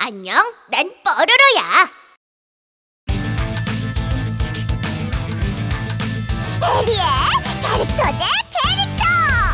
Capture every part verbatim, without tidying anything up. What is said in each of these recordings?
안녕, 난 뽀로로야. 해리의 캐릭터 대 캐릭터.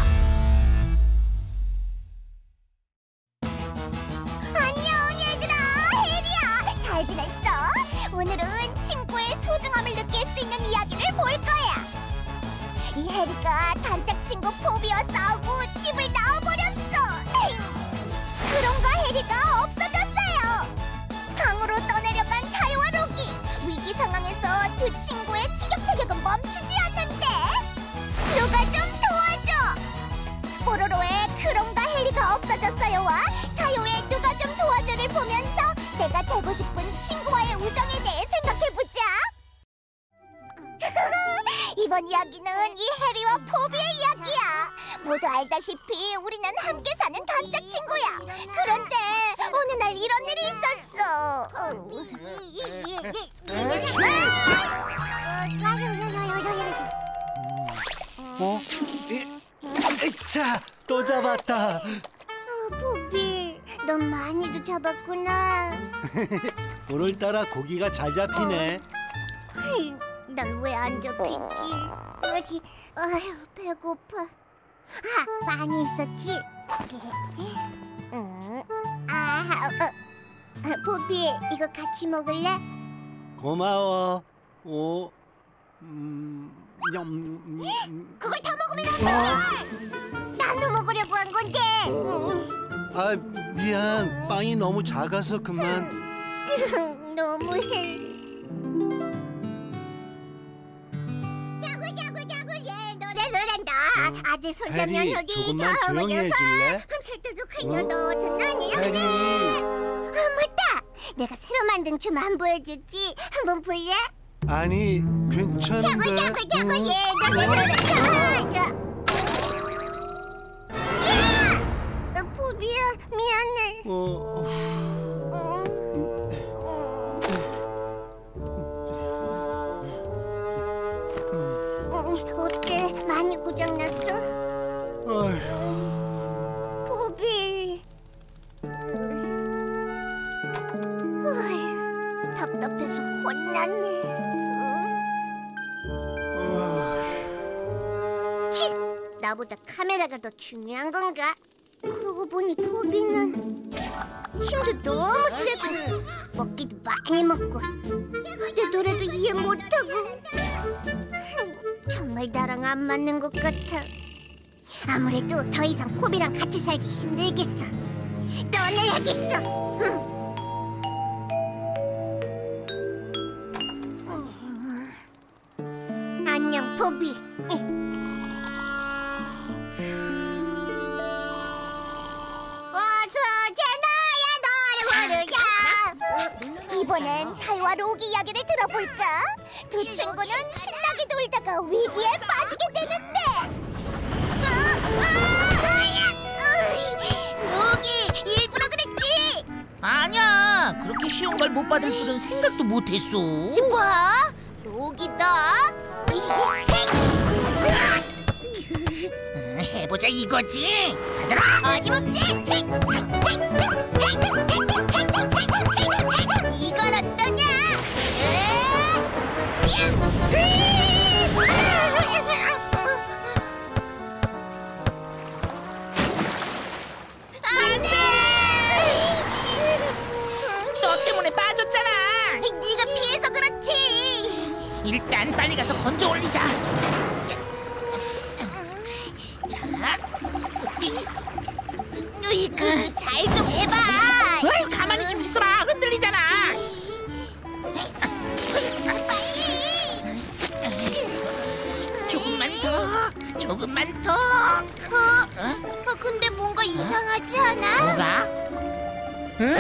안녕 얘들아, 해리야. 잘 지냈어? 오늘은 친구의 소중함을 느낄 수 있는 이야기를 볼 거야. 이 해리가 단짝 친구 포비와 싸우고 집을 나와버렸어. 그런가 해리가 없어졌어요. 강으로 떠내려간 타요와 로기. 위기 상황에서 두 친구의 티격태격은 멈추지 않는데 누가 좀 도와줘. 뽀로로의 그런가 해리가 없어졌어요와 타요의 누가 좀 도와줘를 보면서 내가 되고 싶은 친구와의 우정에 대해 생각해보자. 이번 이야기는 이 해리와 포비의 이야기야. 모두 알다시피 우리는 함께 사는 단짝 친구야. 그런데 어느 날 이런 일이 있었어. 어? 자, 또 잡았다. 어, 포비, 넌 많이도 잡았구나. 오늘따라 고기가 잘 잡히네. 난 왜 안 잡히지? 어디, 아휴, 배고파. 아, 많이 있었지? 응. 아, 어, 어, 포비, 이거 같이 먹을래? 고마워. 오, 음, 냠, 음, 그걸 다 먹으면 안 돼! 나눠 먹으려고 한 건데! 음. 아, 미안. 빵이 너무 작아서 그만. 너무해. 노래 노래한다. 아들 손잡면 해리, 여기 조금만 조용히 해줄래? 흠살도도 그녀 너 듣나니? 해리. 아 맞다. 내가 새로 만든 춤 안 보여주지? 한번 볼래? 아니, 괜찮은데. 갸굴 갸굴 갸굴 응? 예 노래 노래. 야! 포비야 미안해. 어, 어때? 많이 고장났어? 어휴. 포비. 어휴, 답답해서 혼났네. 어휴. 치! 나보다 카메라가 더 중요한 건가? 그러고 보니 포비는 힘도 너무 세고 먹기도 많이 먹고 내 노래도 이해 못하고 정말 나랑 안 맞는 것 같아. 아무래도 더 이상 포비랑 같이 살기 힘들겠어. 떠나야겠어. 음. 안녕 포비. 이번엔 타요와 로기 이야기를 들어볼까? 두 친구는 신나게 놀다가 위기에 빠지게 되는데 로기 일부러 그랬지? 아니야, 그렇게 쉬운 걸 못 받을 줄은 생각도 못했어. 뭐? 로기다? 음, 해보자 이거지. 받아라. 어림없지? 이걸 어떠냐? 안돼! 너 때문에 빠졌잖아. 네가 피해서 그렇지. 일단 빨리 가서 건져 올리자. 자, 으이그 잘 좀 해봐. 어이, 가만히 좀 있어라. 흔들리잖아. 조금만 더, 조금만 더. 어? 어 근데 뭔가 이상하지 않아? 뭐가? 응?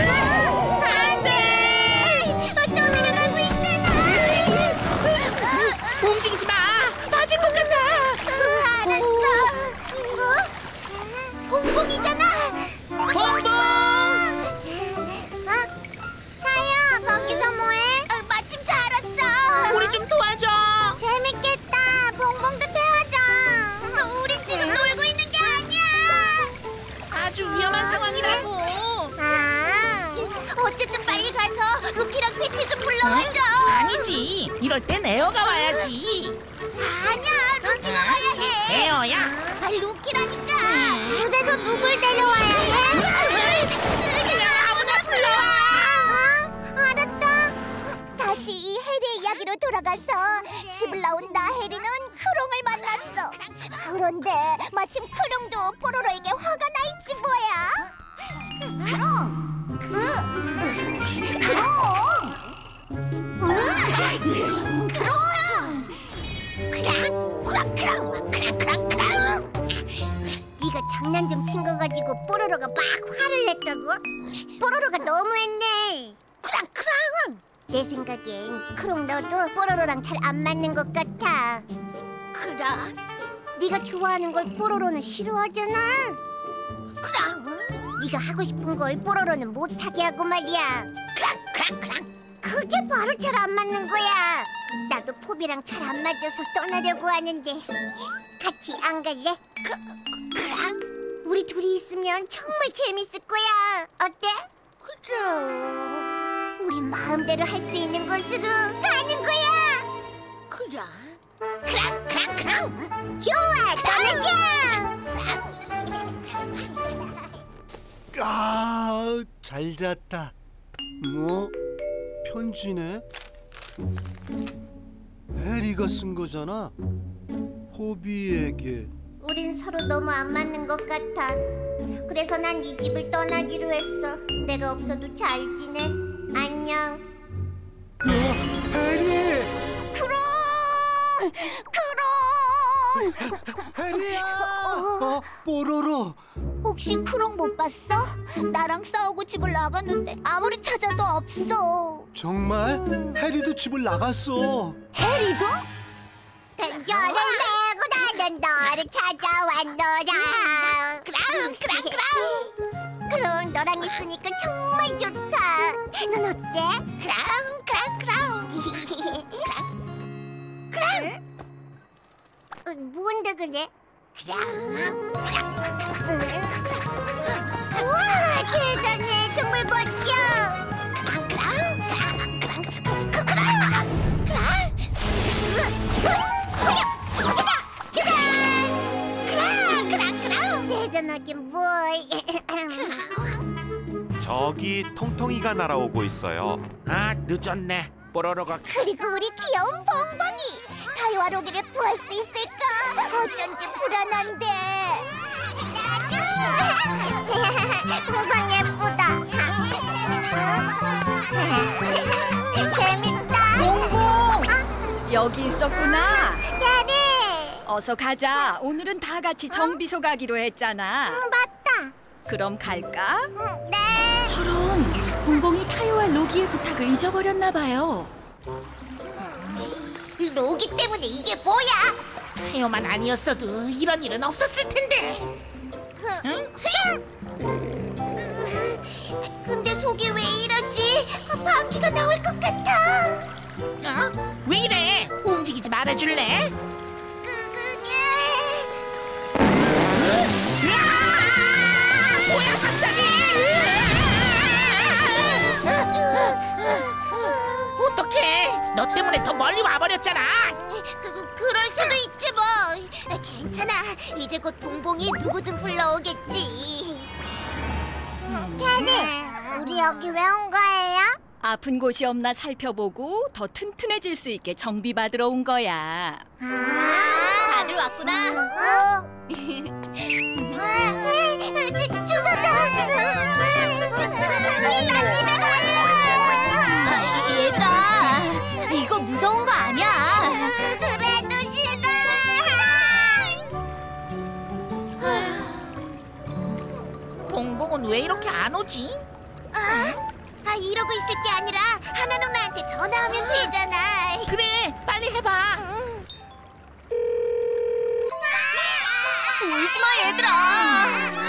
안돼! 또 내려가고 있잖아. 움직이지 마. 빠질 것 같아. 으, 알았어. 어? 봉봉이잖아. 봉봉! 어쨌든 빨리 가서 루키랑 패티 좀 불러와줘. 아니지. 이럴 땐 에어가 와야지. 아니야, 루키가 와야 해. 에어야. 아, 루키라니까. 그래서 누굴 데려와야 해? 그냥 아무나 불러와. 어? 알았다. 다시 이 해리의 이야기로 돌아가서 집을 나온 나혜리는 크롱을 만났어. 그런데 마침 크롱도 뽀로로에게 화가 나 있지 뭐야. 크롱! 으! 으! 크롱! 으! 크롱! 크랑! 크랑! 크랑! 크랑! 크랑! 크랑! 네가 장난 좀 친 거 가지고 뽀로로가 막 화를 냈다고? 뽀로로가 너무했네. 크랑! 크랑! 내 생각엔 크롱 너도 뽀로로랑 잘 안 맞는 것 같아. 크랑? 네가 좋아하는 걸 뽀로로는 싫어하잖아. 크랑? 네가 하고 싶은 걸 뽀로로는 못하게 하고 말이야. 크랑! 크랑! 크랑! 그게 바로 잘 안 맞는 거야. 나도 포비랑 잘 안 맞아서 떠나려고 하는데 같이 안 갈래? 그, 크랑? 우리 둘이 있으면 정말 재밌을 거야. 어때? 그럼 우리 마음대로 할 수 있는 곳으로 가는 거야. 그럼 크랑 크랑 크랑 좋아 떠나자. 아, 잘 잤다. 뭐? 편지네? 해리가 쓴 거잖아. 포비에게. 우린 서로 너무 안 맞는 것 같아. 그래서 난 이 집을 떠나기로 했어. 내가 없어도 잘 지내. 안녕. 어, 해리! 크롱! 크롱! 해리야! 어, 뽀로로! 혹시 크롱 못 봤어? 나랑 싸우고 집을 나갔는데 아무리 찾아도 없어. 정말? 해리도 집을 나갔어. 해리도? 펜저를 메고 나는 너를 찾아왔노라. 크랑 크랑 크랑. 크롱 너랑 있으니까 정말 좋다. 넌 어때? 크랑 크랑 크랑. 크랑 크랑. 어, 뭔데 그래? 크랑 크랑. 우와 대단해. 정말 멋져. 크랑 크랑 크랑 크랑 크랑 크랑 크랑. 대단하긴 뭘. 저기 통통이가 날아오고 있어요. 아, 늦었네. 뽀로로가 그리고 우리 귀여운 봉봉이 타이와 로기를 구할 수 있을까? 어쩐지 불안한데. 세상 예쁘다. 재밌다. 봉봉! 여기 있었구나. 캐리. 어서 가자. 오늘은 다 같이 정비소 가기로 했잖아. 맞다. 그럼 갈까? 네. 저런 봉봉이 타요와 로기의 부탁을 잊어버렸나 봐요. 로기 때문에 이게 뭐야? 타요만 아니었어도 이런 일은 없었을 텐데. 응? 근데 속이 왜 이러지? 방귀가 나올 것 같아. 어? 왜 이래? 움직이지 말아줄래? 그 그게 뭐야 갑자기? 어떡해? 너 때문에 더 멀리 와버렸잖아. 그 그럴 수도 있지 뭐. 괜찮아. 이제 곧 봉봉이 누구든 불러오겠지. 캐리, 우리 여기 왜 온 거예요? 아픈 곳이 없나 살펴보고 더 튼튼해질 수 있게 정비받으러 온 거야. 아, 다들 왔구나. 어? 주, 주사다. 나 집에 갈래. 얘들아, 이거 무서운 거 아니야. 그래도 싫어. 봉봉은 왜 이렇게 안 오지? 아, 아, 이러고 있을 게 아니라 하나 누나한테 전화하면 되잖아. 그래, 빨리 해봐. 응. 울지 마 얘들아.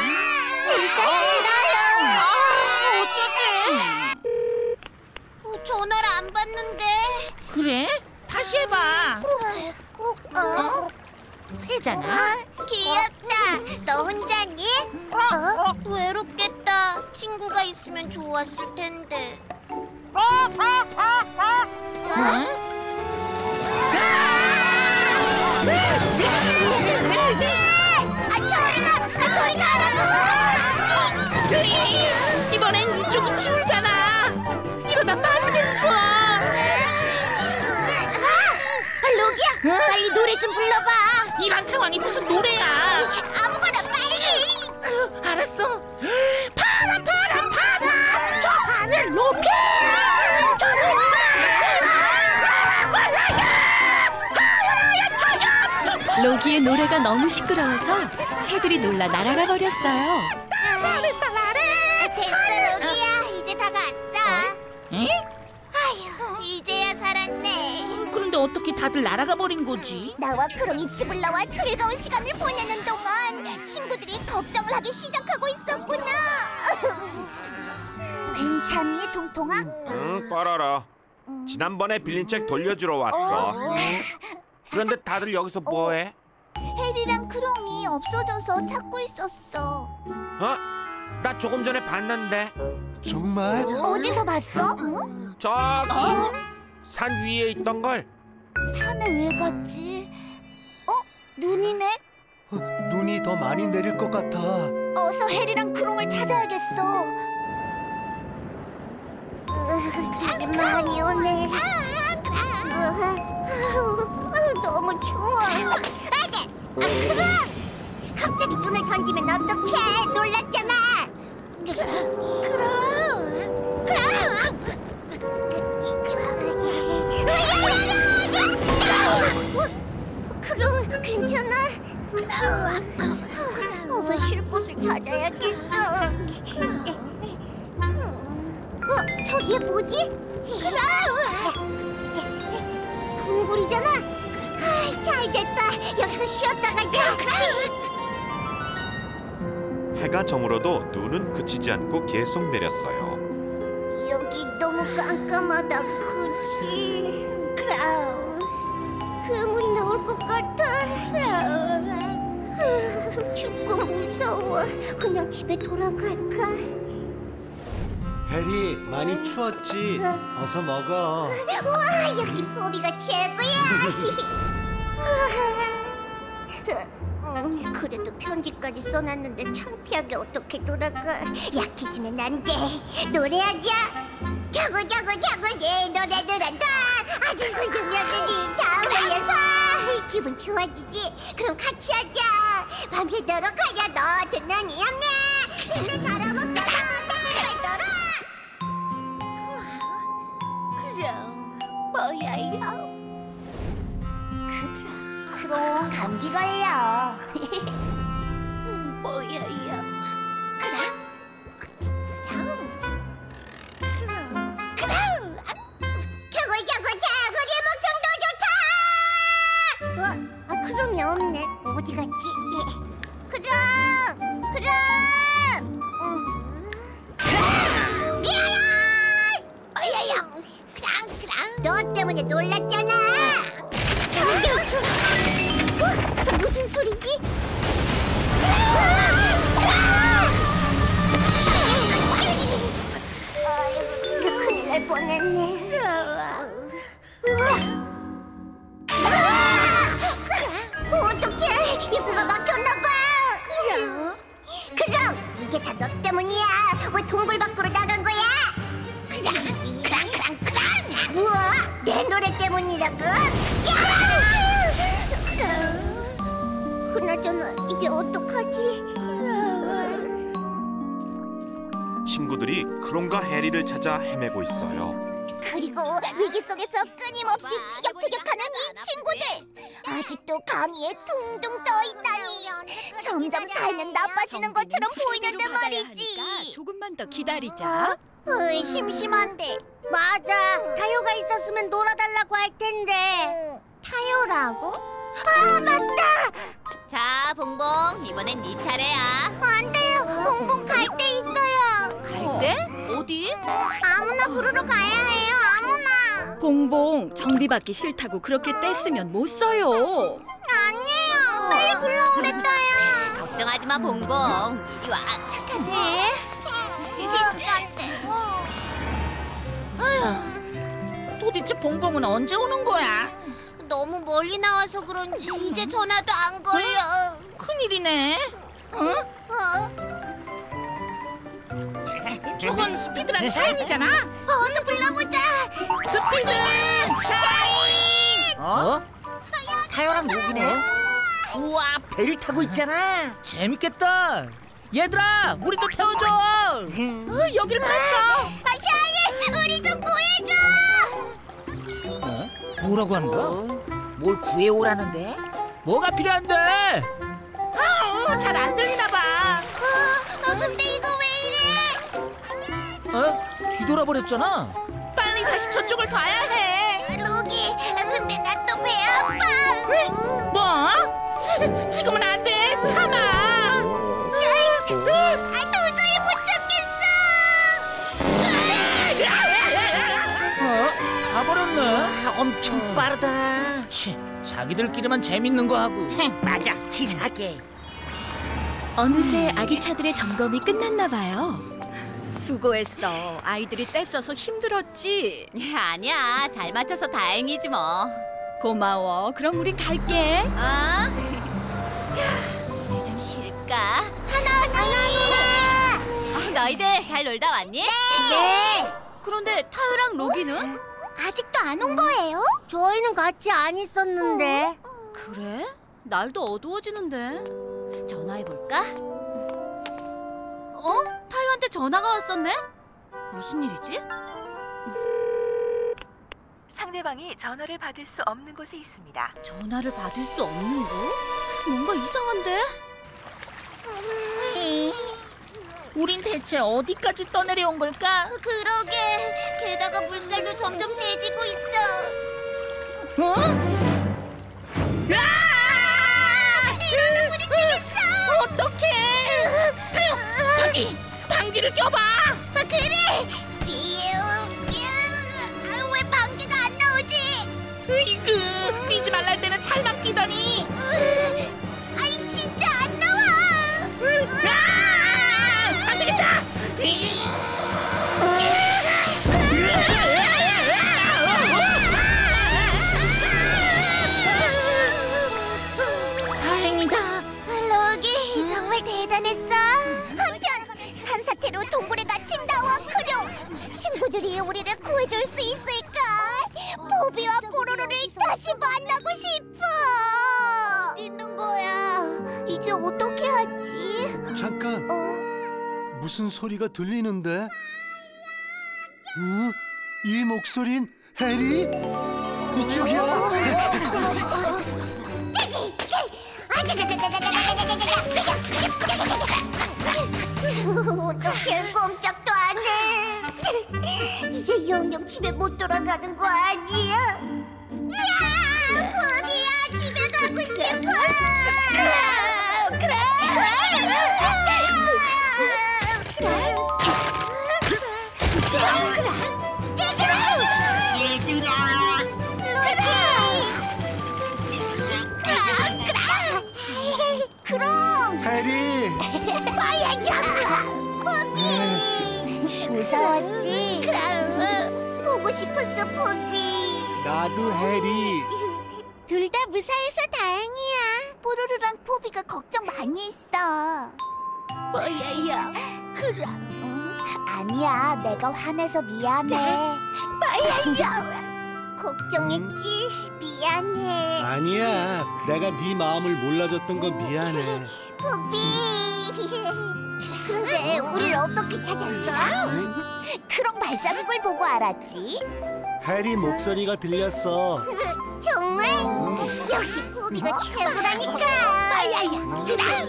울다 어쩌지? 어, 전화를 안 받는데. 그래? 다시 해봐. 어? 세잖아. 아, 귀엽다. 너 혼자니? 어? 외롭겠다. 때보다 친구가 있으면 좋았을 텐데. 아, 저리가! 아, 저리가 하라고! 이번엔 이쪽이 기울잖아. 이러다 빠지겠어. 아, 로기야, 빨리 노래 좀 불러봐. 이런 상황이 무슨 노래야? 아무거나 빨리. 알았어. 파란 파란 파란 저 하늘 높이 로기의 노래가 너무 시끄러워서 새들이 놀라 날아가 버렸어요. 됐어, 로기야. 이제 다 갔어. 에? 아휴, 이제야 살았네. 그런데 어떻게 다들 날아가 버린 거지? 나와 크롱이 집을 나와 즐거운 시간을 보내는 동안 친구들이 걱정을 하기 시작하고 있었구나. 괜찮니, 통통아? 응, 뻐로로. 지난번에 빌린 책 돌려주러 왔어. 그런데 다들 여기서 뭐해? 해리랑 크롱이 없어져서 찾고 있었어. 어? 나 조금 전에 봤는데. 정말? 어디서 봤어? 어? 저기 산 위에 있던 걸. 산에 왜 갔지? 어? 눈이네? 어, 눈이 더 많이 내릴 것 같아. 어서 해리랑 크롱을 찾아야겠어. 으, 눈이 많이 오네. 으, 너무 추워. 아, 크롱! 갑자기 눈을 던지면 어떡해? 놀랐잖아. 크롱! 크롱! 크롱, 괜찮아? 어서 쉴 곳을 찾아야겠어. 어, 저기에 뭐지? 동굴이잖아. 아, 잘 됐다. 여기서 쉬었다 가자. 해가 저물어도 눈은 그치지 않고 계속 내렸어요. 여기 너무 깜깜하다, 그치? 크라우, 괴물이 나올 것 같아. 크라우, 춥고 무서워. 그냥 집에 돌아갈까? 해리, 많이 추웠지? 어서 먹어. 와, 역시 포비가 최고야. 음, 그래도 편지까지 써놨는데 창피하게 어떻게 돌아가. 약해지면 안 돼. 노래하자. 겨구 겨구 겨구 내 노래들 한다. 아주 소중하더니 사오면서 기분 좋아지지. 그럼 같이 하자. 밤새도록 하자. 너 듣는 이 없네. 듣는 사람 없어. 그랬더라. 그럼 뭐야 이거? 크롱 감기 걸려. 뭐야 이거? 크롱? 크롱? 크롱? 겨구 겨구 겨구리 목청도 좋다. 어? 아 크롱이 없네. 어디 갔지? 크롱! 크롱! 크롱! 미안해! 어여여! 크롱 크롱! 너 때문에 놀랐잖아. 어? 무슨 소리지? 아이고, 큰일 날 뻔했네. 어떡해, 입구가 막혔나봐. 그럼 이게 다 너 때문이야. 왜 동굴 밖으로 나간 거야? 그랑 그랑 그랑 그랑 우와, 내 노래 때문이라고? 그나저나 이제 어떡하지? 친구들이 크롱과 해리를 찾아 헤매고 있어요. 그리고 위기 속에서 끊임없이 티격태격하는 이 친구들, 아직도 강의에 둥둥 떠 있다니. 점점 사이는 나빠지는 것처럼 보이는데 말이지. 조금만 더 기다리자. 으이, 심심한데. 맞아, 타요가 있었으면 놀아달라고 할 텐데. 타요라고? 아, 맞다. 자, 봉봉, 이번엔 네 차례야. 안 돼요, 봉봉 갈 데 있어요. 갈 때? 어디? 아무나 부르러 가야 해요, 아무나. 봉봉, 정비받기 싫다고 그렇게 떼쓰면 못 써요. 아니에요, 빨리 불러 그랬어요. 걱정하지 마, 봉봉. 이리 와, 착하지? 진짠데. 아휴, 도대체 봉봉은 언제 오는 거야? 너무 멀리 나와서 그런지 이제 전화도 안 걸려. 큰일이네. 응? 어? 저건 스피드랑 샤인이잖아. 어서 불러보자. 스피드 샤인. 어? 타요랑 로기네. 우와, 배를 타고 있잖아. 재밌겠다. 얘들아, 우리도 태워줘. 어, 여길 봤어. 아, 샤인, 우리 좀 구해줘. 어? 뭐라고 하는 거야? 뭘 구해오라는데? 뭐가 필요한데? 아, 잘 안 들리나 봐. 어, 어, 근데 이거 왜 이래? 어? 뒤돌아버렸잖아. 빨리 다시 저쪽을 가야 해. 로기, 근데 나 또 배 아파. 뭐? 지, 지금은 안 돼. 참아. 아, 도저히 못 참겠어. 어? 가버렸네. 엄청 빠르다. 치, 자기들끼리만 재밌는 거 하고. 맞아, 치사하게. 어느새 아기 차들의 점검이 끝났나 봐요. 수고했어. 아이들이 떼써서 힘들었지. 아니야, 잘 맞춰서 다행이지 뭐. 고마워. 그럼 우린 갈게. 어? 이제 좀 쉴까? 하나, 하나. 어, 너희들 잘 놀다 왔니? 네. 그런데 타요랑 로기는? 아직도 안 온 거예요? 저희는 같이 안 있었는데. 그래? 날도 어두워지는데. 전화해볼까? 어? 타요한테 전화가 왔었네? 무슨 일이지? 상대방이 전화를 받을 수 없는 곳에 있습니다. 전화를 받을 수 없는 곳? 뭔가 이상한데? 우린 대체 어디까지 떠내려온 걸까? 그러게. 게다가 물살도 점점 세지고 있어. 어? 이러다 부딪히겠어. 어떡해? 타요, 방귀, 방귀를 껴봐. 아, 그래. 아, 왜 방귀가 안 나오지? 으이그, 끼지 말랄 때는 잘만 끼더니. 아이, 진짜 안 나와. 아, 안 되겠다. 다행이다. 로기, 정말 대단했어. 한편 산사태로 동굴에 갇힌 나와 크룡. 친구들이 우리를 구해줄 수 있을까? 포비와 포로로를 다시 만나고 싶어. 어디 있는 거야? 이제 어떻게 하지? 잠깐, 어? 무슨 소리가 들리는데? 응? 이 목소린 해리? 이쪽이야. 어떡해, 꼼짝도 안 해. 이제 영영 집에 못 돌아가는 거 아니야? 야, 포비야, 집에 가고 싶어. 그래. 그럼 해리. 뭐야, 야, 포비. 무서웠지? 그럼 보고 싶었어, 포비. 나도 해리. 둘 다 무사해서 다행이야. 뽀로로랑 포비가 걱정 많이 했어. 뭐야, 야, 그럼. 응? 아니야, 내가 화내서 미안해. 뭐야, 야, 걱정했지? 미안해. 아니야, 내가 네 마음을 몰라줬던 건 미안해. 포비. 그런데 우리를 어떻게 찾았어? 크롱 발자국을 보고 알았지? 해리 목소리가 들렸어. 정말? 역시 포비가 최고라니까. 야야,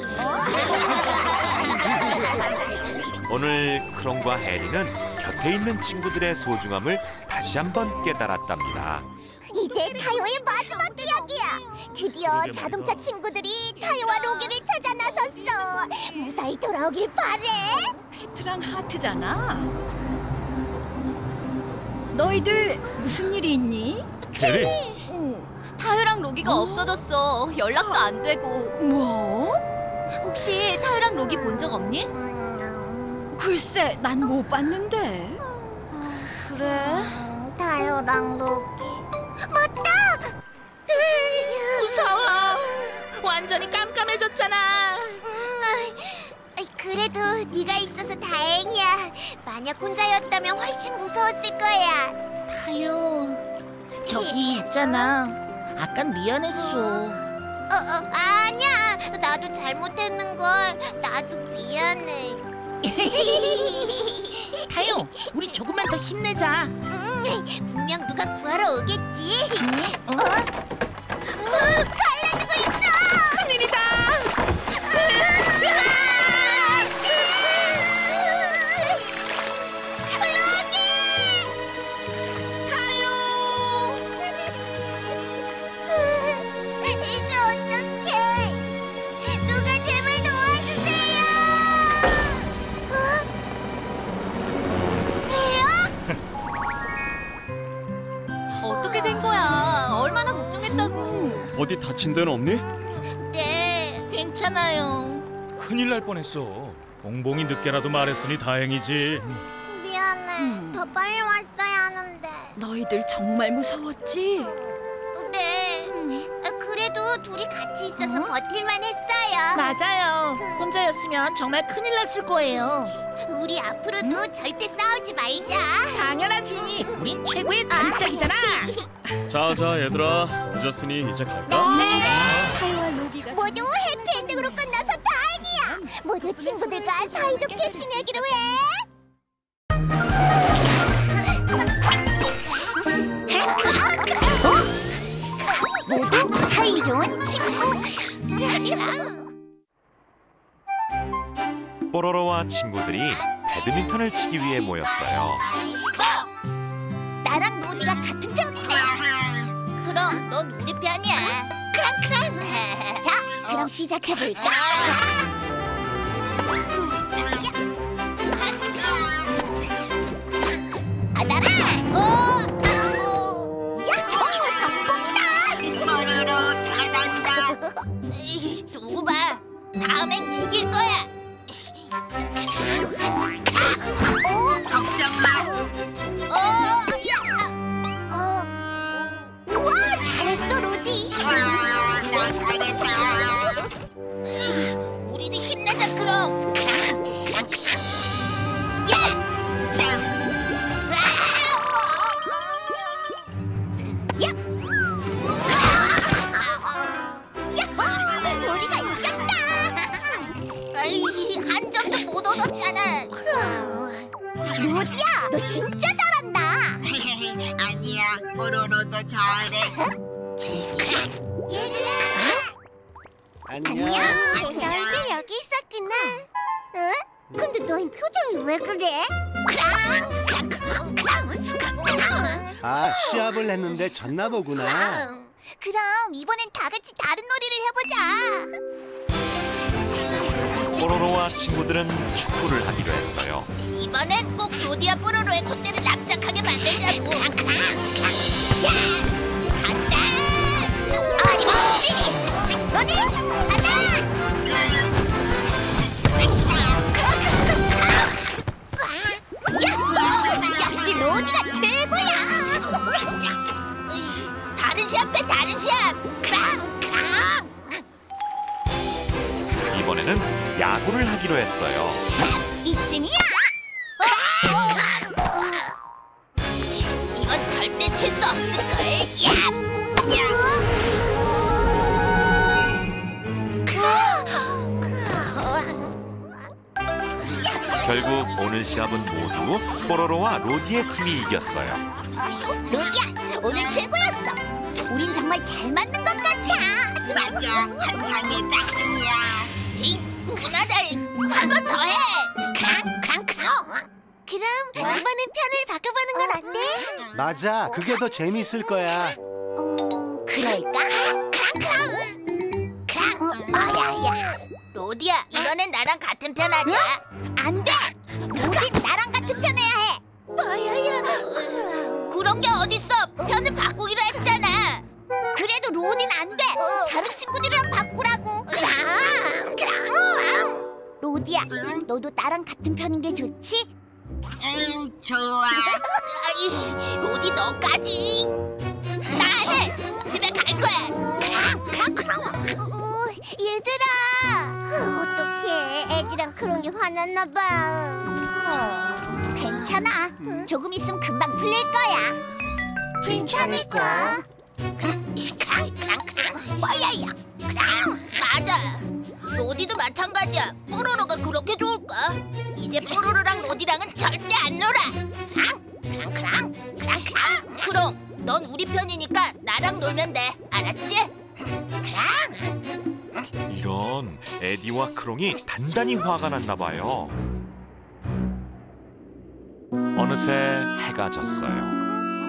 오늘 크롱과 해리는 곁에 있는 친구들의 소중함을 다시 한번 깨달았답니다. 이제 타요의 마지막 이야기야. 드디어 자동차 친구들이 타요와 로기를 찾아 나섰어. 무사히 돌아오길 바래. 페트랑 하트잖아. 너희들 무슨 일이 있니? 해리, 응. 타요랑 로기가 없어졌어. 연락도 안 되고. 뭐? 혹시 타요랑 로기 본 적 없니? 글쎄, 난 못 봤는데. 그래? 음, 타요랑 로기. 맞다! 무서워. 완전히 깜깜해졌잖아. 음, 그래도 네가 있어서 다행이야. 만약 혼자였다면 훨씬 무서웠을 거야. 타요. 저기 있잖아. 아깐 미안했어. 어, 어, 아니야. 나도 잘못했는걸. 나도 미안해. 타요, 우리 조금만 더 힘내자. 음, 분명 누가 구하러 오겠지. 어? 어, 갈라지고 있어. 큰일이다. 이제 어떡해? 누가 제발 도와주세요. 어? 배야? 어떻게 된 거야? 얼마나 걱정했다고. 어디 다친 데는 없니? 네. 괜찮아요. 큰일 날 뻔했어. 봉봉이 늦게라도 말했으니 다행이지. 미안해. 음. 더 빨리 왔어야 하는데. 너희들 정말 무서웠지? 네. 그래도 둘이 같이 있어서 버틸만 했어요. 맞아요. 혼자였으면 정말 큰일 났을 거예요. 우리 앞으로도 절대 싸우지 말자. 당연하지. 우린 최고의 단짝이잖아. 자자 얘들아, 늦었으니 이제 갈까? 타요와 로기가 모두 해피엔딩으로 끝나서 다행이야. 모두 친구들과 사이좋게 지내기로 해. 모두 사이좋은 친구. 뽀로로와 친구들이 배드민턴을 치기 위해 모였어요. 나랑 로디가 같은 편이네. 그럼 넌 우리 편이야. 그럼 그럼. 자, 그럼 시작해볼까? 아, 나라! 오! 오! 야! 성공이다! 뽀로로 잘한다. 두고 봐. 다음엔 이길 거야. 오! 걱정 마. 어, 야! 어. 우와, 잘했어, 로디. 와, 나 잘했다. 우리도 힘내자, 그럼. 크랑, 크랑, 크랑. 야! 우리가 이겼다. 에이, 한 점도 못 얻었잖아. 로디야, 너 진짜 잘한다. 아니야, 뽀로로도 잘해. 얘들아. 안녕. 너희들 여기 있었구나. 응? 근데 너희 표정이 왜 그래? 크랑, 크랑, 크랑, 크랑, 크랑. 아, 시합을 했는데 졌나 보구나. 그럼 이번엔 다 같이 다른 놀이를 해보자. 뽀로로와 친구들은 축구를 하기로 했어요. 이번엔 꼭 로디와 뽀로로의 콧대를 납작하게 만들자고. 크랑, 크랑, 크랑. 야! 간다! 어디 멈지! 로디! 간다! 역시 로디가 최고야! 다른 시합해, 다른 시합! 크랑, 크랑! 이번에는 야구를 하기로 했어요. 이쯤이야! 이건 절대 칠 수 없을걸! 야! 결국 오늘 시합은 모두 뽀로로와 로디의 팀이 이겼어요. 로디야, 오늘 최고였어! 우린 정말 잘 맞는 것 같아! 맞아, 한상의 짝꿍이야. 이 문화들 한 번 더 해! 크랑, 크랑, 크랑! 그럼 이번엔 편을 바꿔보는 건 어때? 맞아, 그게 더 재밌을 거야. 음, 그럴까? 크랑, 크랑! 크랑! 아야야! 로디야, 이번엔 나랑 같은 편 하자. 안 돼! 로디 나랑 같은 편 해야 해! 아야야! 그런 게 어딨어! 편을 바꾸기로 했잖아! 그래도 로디는 안 돼! 다른 친구들이랑 바꾸라고! 크랑! 크랑! 로디 로디야, 너도 나랑 같은 편인 게 좋지? 응, 좋아. 아이, 로디 너까지. 나는 집에 갈 거야. 크랑, 크랑, 크랑. 어, 얘들아, 어떡해. 애기랑 크롱이 화났나 봐. 어, 괜찮아. 조금 있으면 금방 풀릴 거야. 괜찮을까? 크랑, 크랑, 크랑. 뭐야야? 크랑. 맞아. 로디도 마찬가지야. 뽀로로가 그렇게 좋을까? 이제 뽀로로랑 로디랑은 절대 안 놀아. 크랑, 크랑, 크랑, 크랑, 크랑. 크롱, 넌 우리 편이니까 나랑 놀면 돼. 알았지? 크랑. 이런, 에디와 크롱이 단단히 화가 났나 봐요. 어느새 해가 졌어요.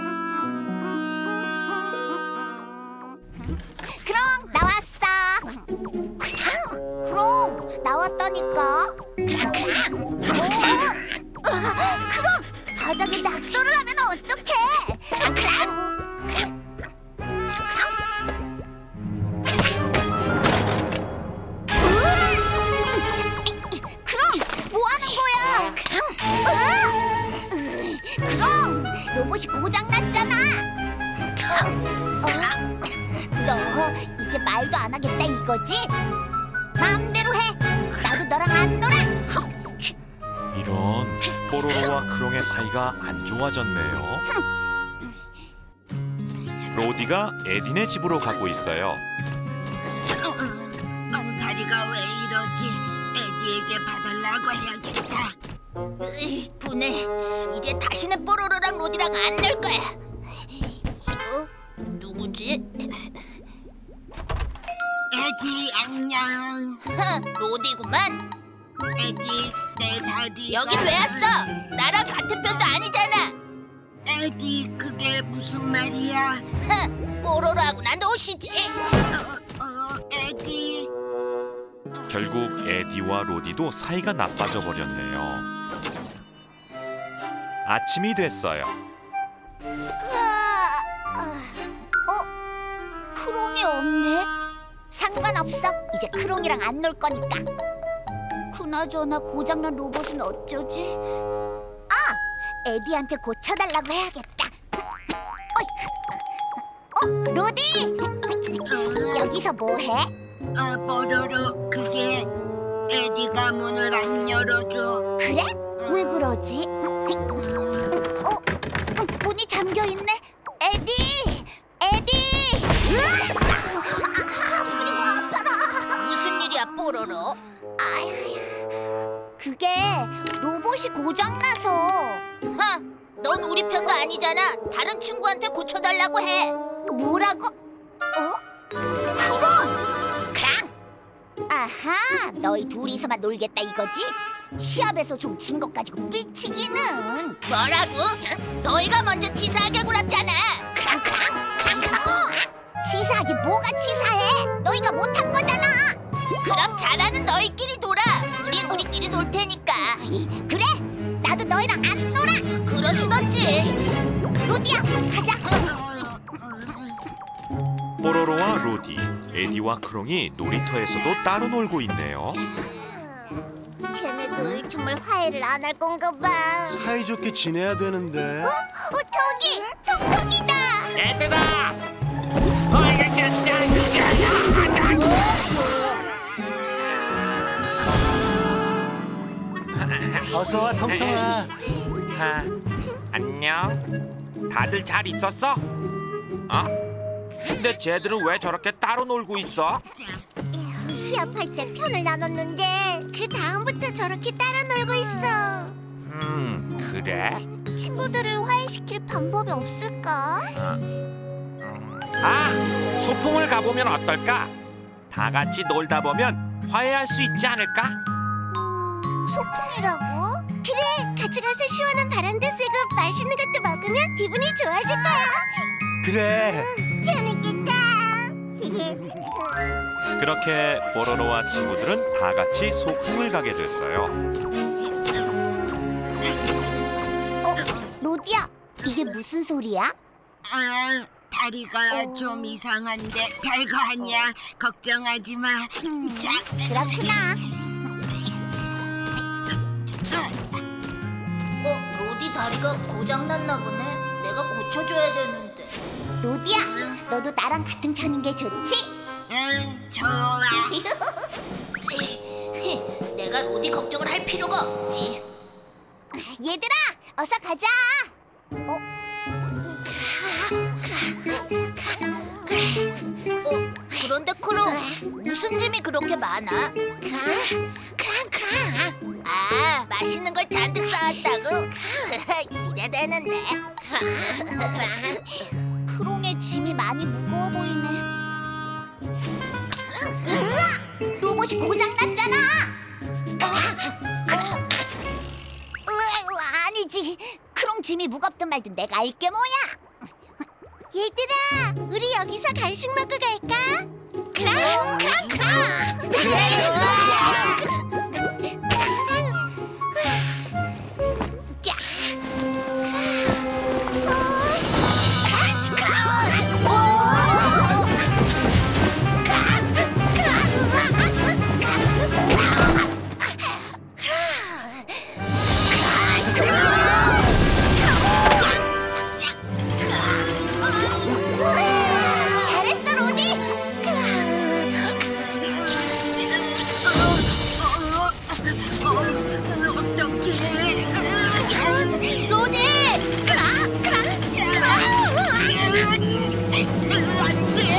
크롱, 나왔어. 크롱, 크롱, 나왔다니까. 크롱, 크롱. 어? 으아, 크롱, 바닥에 낙서를 하면 어떡해? 크롱, 크롱. 크롱, 뭐 하는 거야? 크롱, 크롱, 로봇이 고장 났잖아. 크롱, 너 이제 말도 안 하겠다 이거지? 마음대로 해. 나도 너랑 안 놀아. 이런, 뽀로로와 크롱의 사이가 안 좋아졌네요. 로디가 에디네 집으로 가고 있어요. 어, 어, 다리가 왜 이러지? 에디에게 봐달라고 해야겠다. 으이, 분해. 이제 다시는 뽀로로랑 로디랑 안 놀 거야. 어? 누구지? 에디, 안녕. 로디구만. 에디, 내 다리가... 여긴 왜 왔어? 나랑 같은 편도 아니잖아. 에디, 그게 무슨 말이야? 뽀로로하고나 노시지. 어, 어, 에디... 결국 에디와 로디도 사이가 나빠져 버렸네요. 아침이 됐어요. 어? 크롱이 없네? 상관없어. 이제 크롱이랑 안 놀 거니까. 그나저나 고장난 로봇은 어쩌지? 아! 에디한테 고쳐달라고 해야겠다. 어? 로디! 여기서 뭐해? 아, 뽀로로, 그게 에디가 문을 안 열어줘. 그래? 왜 그러지? 어? 문이 잠겨있네? 에디! 에디! 그리고 아파라. 무슨 일이야, 뽀로로? 그게 로봇이 고장나서. 하, 넌 우리 편도 아니잖아. 다른 친구한테 고쳐달라고 해. 뭐라고? 어? 크롱! 크랑! 아하, 너희 둘이서만 놀겠다 이거지? 시합에서 좀 진 것 가지고 삐치기는. 뭐라고? 너희가 먼저 치사하게 굴었잖아. 크랑 크랑 크랑 크랑. 치사하게 뭐가 치사해? 너희가 못한 거잖아. 그럼 잘하는 너희끼리 놀아. 우린 우리끼리 놀 테니까. 그래, 나도 너희랑 안 놀아. 그러시던지. 로디야, 가자. 뽀로로와 로디, 에디와 크롱이 놀이터에서도 따로 놀고 있네요. 쟤네들 정말 화해를 안 할 건가 봐. 사이좋게 지내야 되는데. 어? 어, 저기 통통이다. 얘들아! 어서 와, 통통아. 하, 안녕. 다들 잘 있었어? 어? 근데 쟤들은 왜 저렇게 따로 놀고 있어? 시합할 때 편을 나눴는데 그 다음부터 저렇게 따라 놀고 있어. 음, 그래? 친구들을 화해시킬 방법이 없을까? 아, 소풍을 가보면 어떨까? 다 같이 놀다 보면 화해할 수 있지 않을까? 소풍이라고? 그래, 같이 가서 시원한 바람도 쐬고 맛있는 것도 먹으면 기분이 좋아질 거야. 그래. 재밌겠다. 그렇게 뽀로로와 친구들은 다 같이 소풍을 가게 됐어요. 어, 로디야, 이게 무슨 소리야? 아, 다리가 어... 좀 이상한데 별거 아니야. 걱정하지 마. 음, 자, 그렇구나. 다리가 고장났나 보네. 내가 고쳐줘야 되는데. 로디야, 너도 나랑 같은 편인 게 좋지? 응, 좋아. 내가 로디 걱정을 할 필요가 없지. 얘들아, 어서 가자. 어? 어, 그런데 크롱, 무슨 짐이 그렇게 많아? 아, 맛있는 걸 잔뜩 쌓았다고? 기대되는데. 크롱의 짐이 많이 무거워 보이네. 으아! 로봇이 고장났잖아. 으아, 아니지. 크롱 짐이 무겁든 말든 내가 알게 뭐야. 얘들아, 우리 여기서 간식 먹고 갈까? 크랑, 크랑, 크랑. 그래, 잘했어, 로디. 어떡해. 로디. 크랑, 크랑, 안 돼.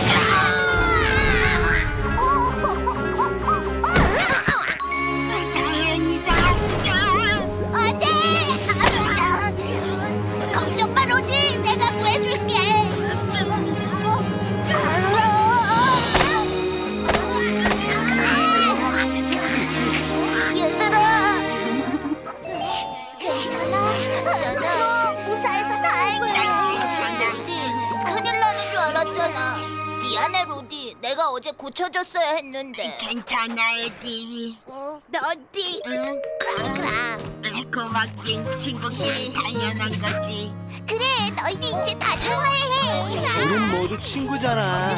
다행이다. 안 돼! 걱정 마, 로디. 내가 구해줄게. 얘들아. 괜찮아? 괜찮아. 무사해서 다행이야. 로디, 큰일 나는 줄 알았잖아. 미안해, 로디. 내가 어제 고쳐줬어야 했는데. 괜찮아, 에디. 어? 너디? 응. 크랑. 고맙긴. 친구끼리 당연한 거지. 그래, 너희들 이제 다 좋아해. 우린 모두 친구잖아.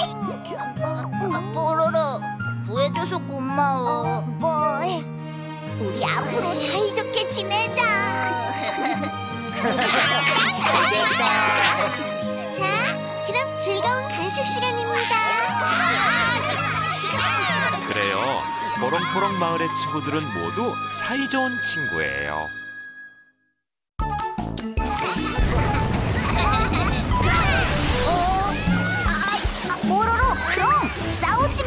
뽀로로, 구해줘서 고마워. 뭐, 우리 앞으로 사이좋게 지내자. 잘됐다. 자, 그럼 즐거운 간식 시간입니다. 그래요. 뽀롱뽀롱 마을의 친구들은 모두 사이좋은 친구예요. 아, 뽀로로, 그럼 싸우지 마.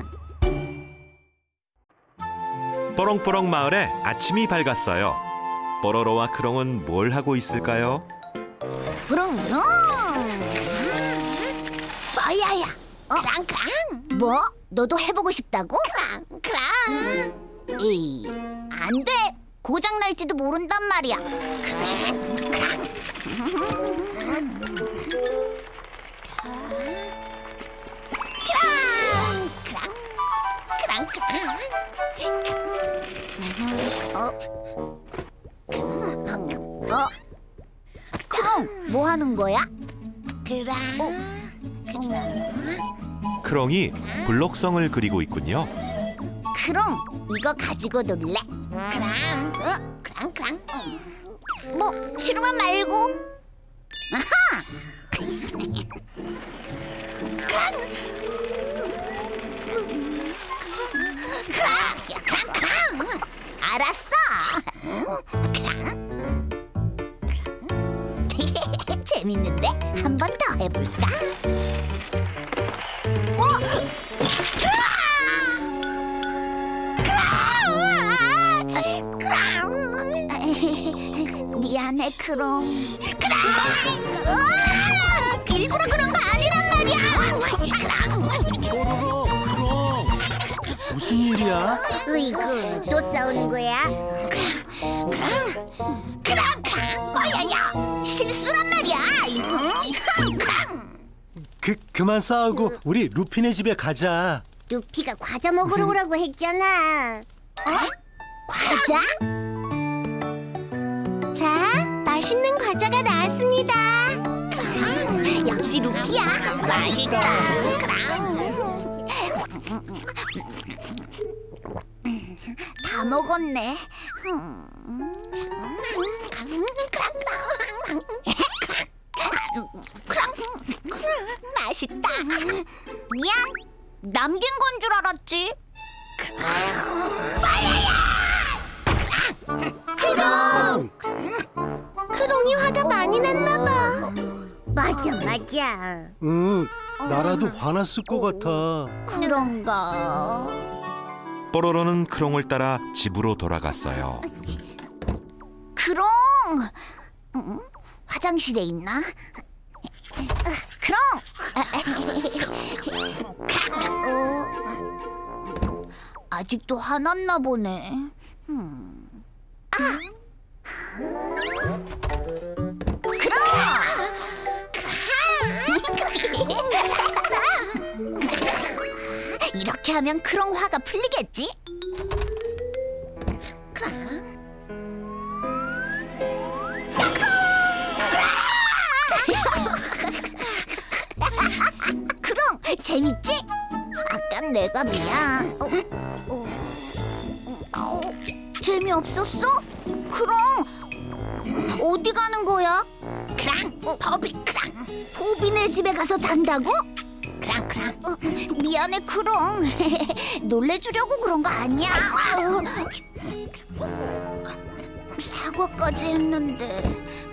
뽀롱뽀롱 마을에 아침이 밝았어요. 뽀로로와 크롱은 뭘 하고 있을까요? 부릉부릉. 뭐야야? 크랑 크랑. 뭐? 너도 해보고 싶다고? 크랑 크랑. 에이, 안 돼. 고장 날지도 모른단 말이야. 크랑 크랑. 크랑 크랑 크랑. 어? 어? 크롱, 뭐 하는 거야? 그랑. 어? 크롱이 블록성을 그리고 있군요. 크롱, 이거 가지고 놀래? 크랑. 어? 크랑 크랑. 뭐 싫으면 말고. 아하. 크랑. 크랑 크랑 크랑. 알았어. 크랑. 재밌는데? 한 번 더 해볼까? 어? 미안해, 크롱. 크랑! 으아! 일부러 그런 거 아니란 말이야. 뽀로로, 크롱. 무슨 일이야? 으이구, 또 싸우는 거야? 크랑, 크랑, 크랑, 꺼야야. 실수란 말이야. 크랑. 그 그만 싸우고 우리 루피네 집에 가자. 루피가 과자 먹으러 오라고 했잖아. 어? 과자? 자, 맛있는 과자가 나왔습니다. 크랑, 역시 루피야. 맛있다. 크랑. 다 먹었네. 맛있다. 미안, 남긴 건 줄 알았지. 크롱! 크롱이 화가 많이 났나 봐. 맞아, 맞아. 응, 나라도 화났을 것 같아. 그런가? 뽀로로는 크롱을 따라 집으로 돌아갔어요. 크롱! 음, 화장실에 있나? 크롱! 어, 아직도 화났나 보네. 음. 아! 크롱! 이렇게 하면 크롱 화가 풀리겠지? 크롱, 재밌지? 아깐 내가 미안. 어, 어, 어, 재미없었어? 크롱, 어디 가는 거야? 크랑, 어, 버비, 크랑. 보비네 집에 가서 잔다고? 크랑, 크랑. 어, 미안해, 크롱. 놀래주려고 그런 거 아니야. 어, 사과까지 했는데.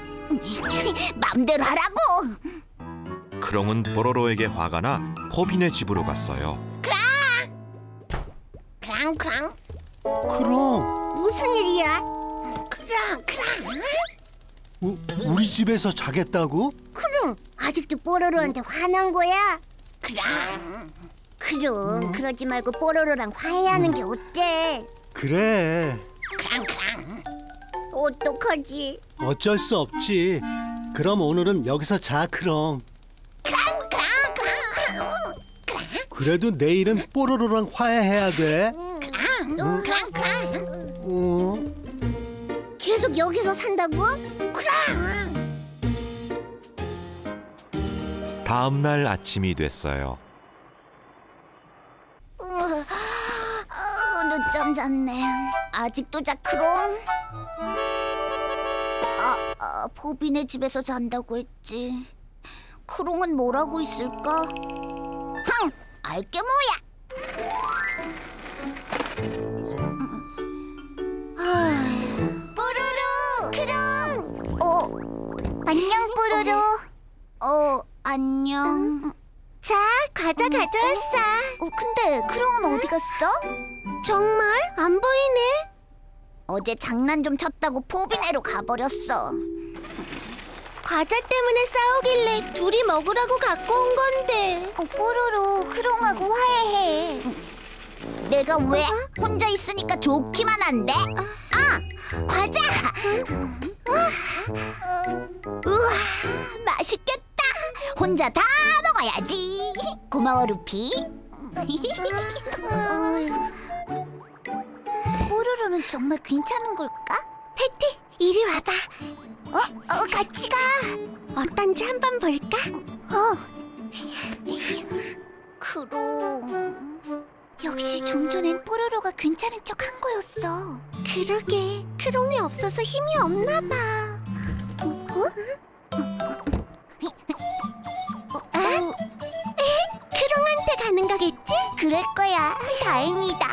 맘대로 하라고. 크롱은 뽀로로에게 화가 나 포비네 집으로 갔어요. 크랑, 크랑, 크랑. 크롱, 무슨 일이야? 크랑, 크랑. 우, 우리 집에서 자겠다고? 크롱, 아직도 뽀로로한테 화난 거야? 크랑. 크롱, 그러지 말고 뽀로로랑 화해하는 게 어때? 그래, 크랑, 크랑. 어떡하지? 어쩔 수 없지. 그럼 오늘은 여기서 자, 크롱. 크랑, 크랑, 크랑. 그래도 내일은 뽀로로랑 화해해야 돼. 크랑, 크랑, 크랑. 어? 계속 여기서 산다고? 크랑. 다음 날 아침이 됐어요. 어, 어, 늦잠 잤네. 아직도 자, 크롱? 아, 아, 보비네 집에서 잔다고 했지. 크롱은 뭘 하고 있을까? 흥! 알게 뭐야! 뽀로로! 크롱! 어, 안녕, 뽀로로. 어, 안녕. 자, 과자 가져왔어. 어, 근데 크롱은 어디 갔어? 정말? 안 보이네. 어제 장난 좀 쳤다고 포비네로 가버렸어. 과자 때문에 싸우길래 둘이 먹으라고 갖고 온 건데. 어, 뽀로로, 크롱하고 화해해. 내가 왜? 혼자 있으니까 좋기만 한데? 아, 과자! 우와, 맛있겠다. 혼자 다 먹어야지. 고마워, 루피. 뽀로로는 정말 괜찮은 걸까? 패티, 이리 와봐. 어? 어, 같이 가. 어떤지 한번 볼까? 어. 크롱. 역시 좀 전엔 뽀로로가 괜찮은 척 한 거였어. 그러게, 크롱이 없어서 힘이 없나 봐. 어? 아? 크롱한테 가는 거겠지? 그럴 거야. 다행이다.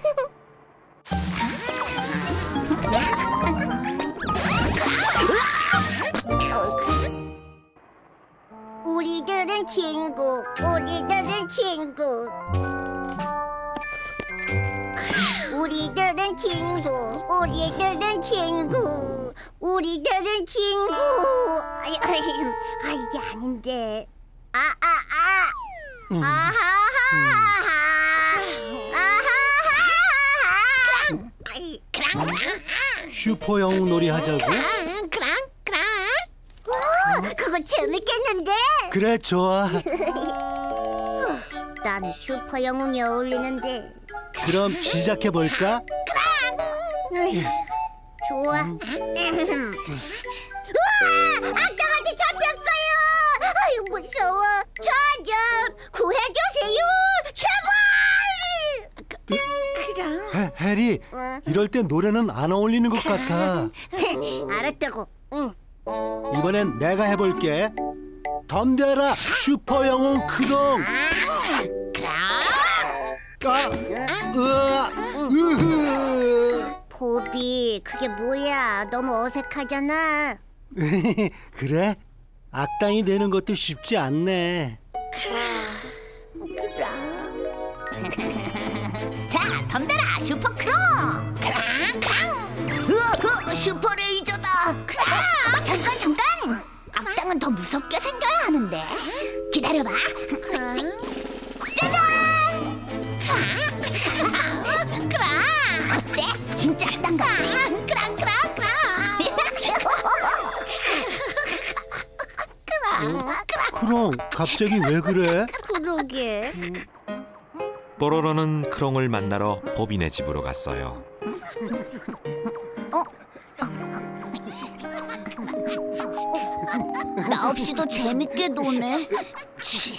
우리들은 친구, 우리들은 친구. 우리들은 친구, 우리들은 친구, 우리들은 친구. 아이, 아이, 아 이게 아닌데. 아, 아, 아. 음. 아하하하. 아하하하. 크랑, 크랑, 크랑. 슈퍼 영웅 놀이 하자고? 크랑, 크랑, 크랑. 오, 그거 재밌겠는데? 그래, 좋아. 나는 슈퍼 영웅이 어울리는데. 그럼 시작해볼까? 으이, 좋아. 우와! 악당한테 잡혔어요! 아유, 무서워. 저 좀 구해주세요! 제발! 그, 그럼? 해, 해리, 이럴 때 노래는 안 어울리는 것 같아. 알았다고. 응. 이번엔 내가 해볼게. 덤벼라 슈퍼 영웅 크롱. 아, 으아, 으흐. 보비, 그게 뭐야? 너무 어색하잖아. 그래? 악당이 되는 것도 쉽지 않네. 자, 덤벼라 슈퍼 크롱. 으흐, 슈퍼 레이저다. 아, 잠깐 잠깐. 악당은 더 무섭게 생겨야 하는데. 기다려봐. 짜잔. 크랑. 어때? 진짜 악당 같지? 크랑 크랑 크랑. 크롱, 갑자기 왜 그래? 그러게. 뽀로로는 크롱을 만나러 보비네 집으로 갔어요. 나 없이도 재밌게 노네. 치.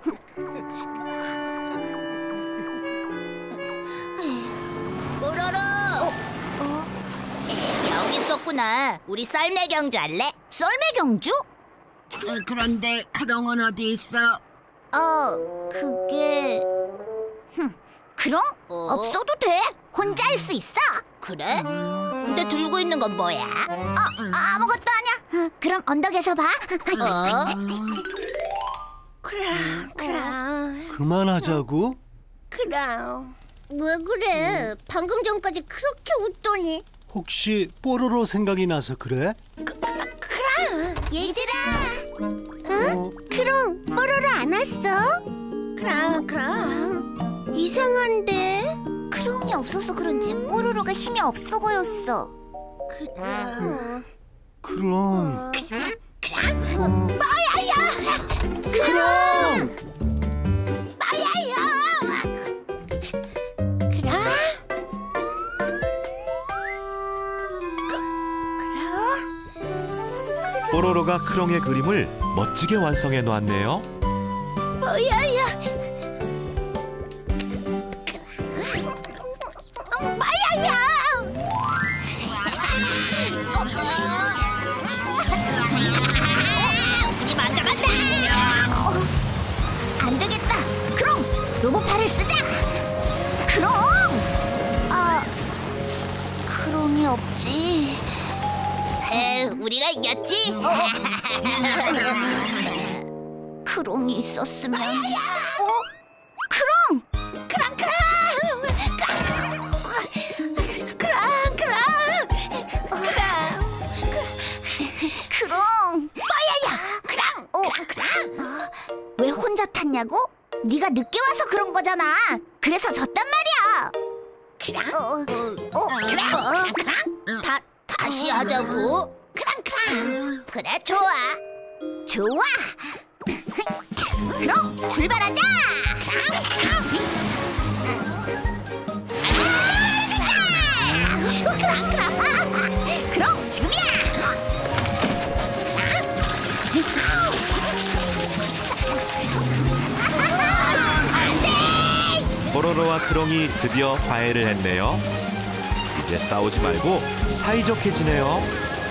뽀로로. 어? 여기 있었구나. 우리 썰매 경주 할래? 썰매 경주? 어, 그런데 크롱은 어디 있어? 어, 그게... 흠, 그럼? 어? 없어도 돼. 혼자 할 수 있어. 그래? 근데 들고 있는 건 뭐야? 어, 아무것도 아니야. 어, 그럼 언덕에서 봐. 어? 그럼, 그럼, 그만하자고? 그럼. 왜 그래? 방금 전까지 그렇게 웃더니. 혹시 뽀로로 생각이 나서 그래? 얘들아. 어? 그럼 뽀로로 안 왔어? 그럼 그럼 이상한데 크롱이 없어서 그런지 뽀로로가 힘이 없어 보였어. 그럼 그럼 그럼 마야야. 그럼 마야야. 그럼 뽀로로가 크롱의 그림을 멋지게 완성해 놓았네요. 마야야. 마야야. 우리 먼저 간다. 어, 안 되겠다. 크롱, 로봇팔을 쓰자. 크롱. 아, 크롱이 없지. 에, 우리가 이겼지? 크롱이 있었으면. 어? 크롱! 크랑 크랑! 크랑 크랑! 크랑! 크롱! 마야야! 크랑! 어, 크랑! 왜 혼자 탔냐고? 네가 늦게 와서 그런 거잖아. 그래서 졌단 말이야. 크랑! 어, 어, 크랑! 크랑! 다, 다시 하자고? 크랑 크랑. 그래, 좋아. 좋아. 그럼 출발하자. 그럼 지금이야. 뽀로로와 크롱이 드디어 화해를 했네요. 이제 싸우지 말고 사이좋게 지내요.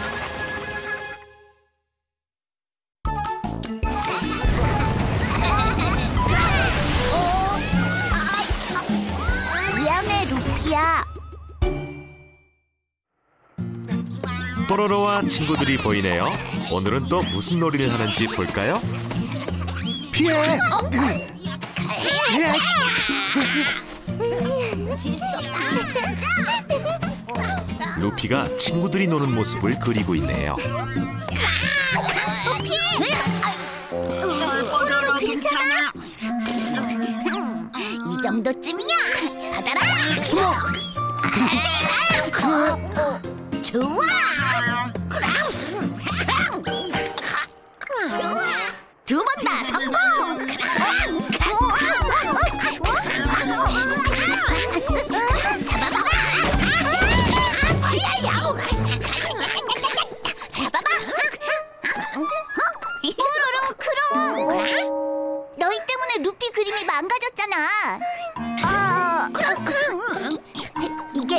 미안해 루피야. 뽀로로와 친구들이 보이네요. 오늘은 또 무슨 놀이를 하는지 볼까요? 피해! 예. 루피가 친구들이 노는 모습을 그리고 있네요. 뽀로로 괜찮아? 이 정도쯤이야. 받아라. 주먹. 좋아. 두 번 다 성공. 잡아봐. 잡아봐. 뽀로로 크롱. 너희 때문에 루피 그림이 망가졌잖아. 아, 이게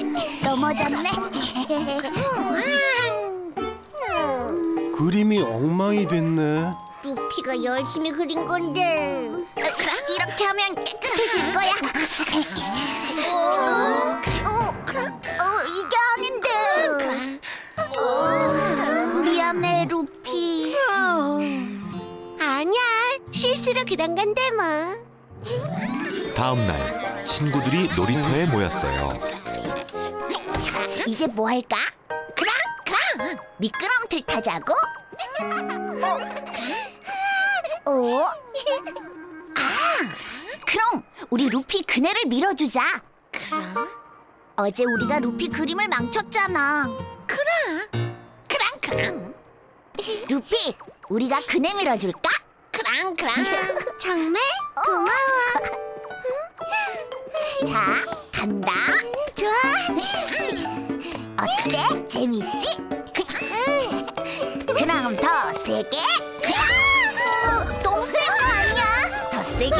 루피가 열심히 그린 건데. 이렇게 하면 깨끗해질 거야. 어, 어, 어, 이게 아닌데. 어, 미안해, 루피. 아니야, 실수로 그런 건데 뭐. 다음 날 친구들이 놀이터에 모였어요. 이제 뭐 할까? 그랑 그랑 미끄럼틀 타자고? 어? 어? 아, 그럼 우리 루피 그네를 밀어주자. 그럼? 어제 우리가 루피 그림을 망쳤잖아. 그랑 그랑 그랑 루피, 우리가 그네 밀어줄까? 그랑 그랑 정말 고마워. 자, 간다. 좋아. 어때? 재밌지? 그럼 더 세게. 너무 센 거 아니야? 더 세게.